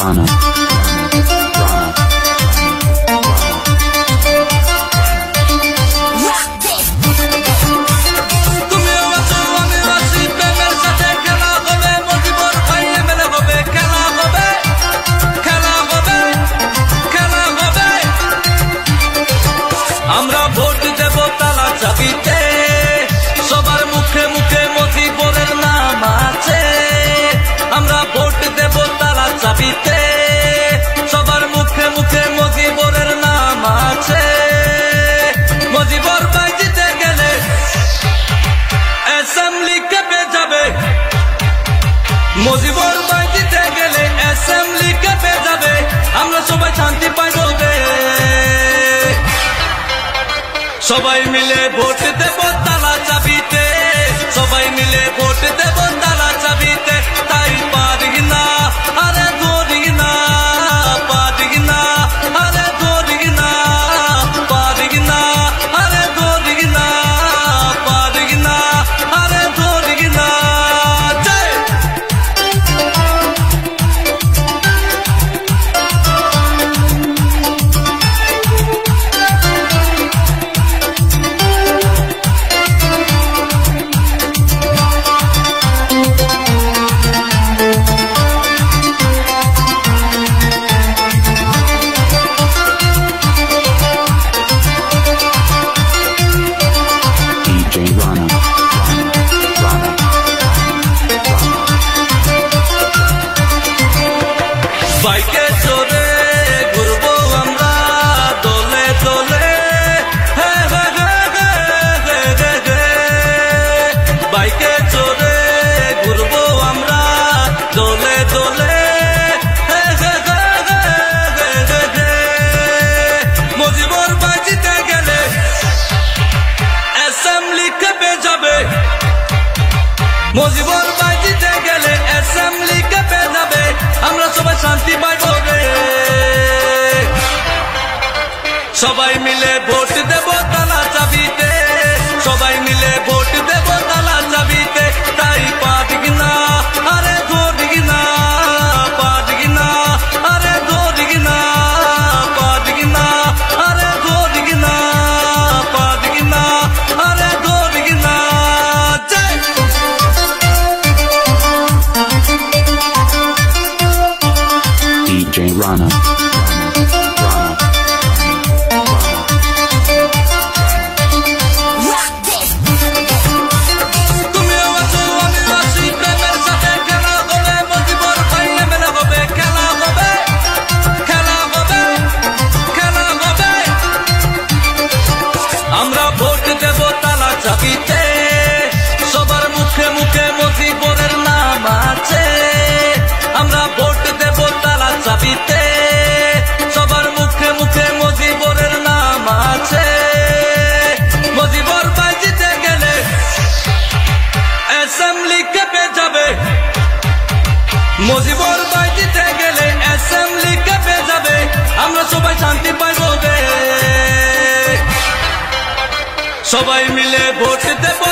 Rana. আমরা vote দেব তালা চাবিতে, সবার মুখে মুখে মজিবরের নাম আছে। আমরা ভোট দেব তালা চাবিতে, সবার মুখে মুখে মজিবরের নাম আছে। মজিবর ভাই জিতে গেলে অ্যাসেম্বলি কেঁপে যাবে। মজিবর ভাই জিতে গেলে অ্যাসেম্বলি কেঁপে যাবে। আমরা সবাই শান্তি পাই বলবে। সবাই মিলে ভোট দেব তালা চাবিতে, সবাই মিলে ভোট দেব তালা চাবিতে। তাই পারি না আরে ধরি না, পারি না আরে ধরি না, পারি না আরে ধরি না, পারি না আরে ধরি না। বাইকে চড়ে ঘুরবো আমরা দলে দলে, বাইকে চড়ে ঘুরবো আমরা দলে দলে। মজিবর ভাই জিতে গেলে অ্যাসেম্বলি কেঁপে যাবে। মজিবর ভাই জিতে গেলে অ্যাসেম্বলি কেঁপে যাবে। আমরা সবাই শান্তি পাইব রে। সবাই মিলে ভোট দেব তালা চাবিতে, সবাই মিলে ভোট দেব তালা চাবিতে। তাই পারি না আরে ধরি না, পারি না আরে ধরি না, পারি না আরে ধরি না, পারি না আরে ধরি না। DJ Rana. আমরা ভোট দেব তালা চাবিতে, সবার মুখে মুখে মজিবরের নাম আছে। আমরা ভোট দেব তালা চাবিতে, সবার মুখে মুখে মজিবরের নাম আছে। মজিবর ভাই জিতে গেলে অ্যাসেম্বলি কেঁপে যাবে। মজিবর ভাই জিতে গেলে অ্যাসেম্বলি কেঁপে যাবে। আমরা সবাই শান্তি পাইব রে। সবাই মিলে ভোট দেব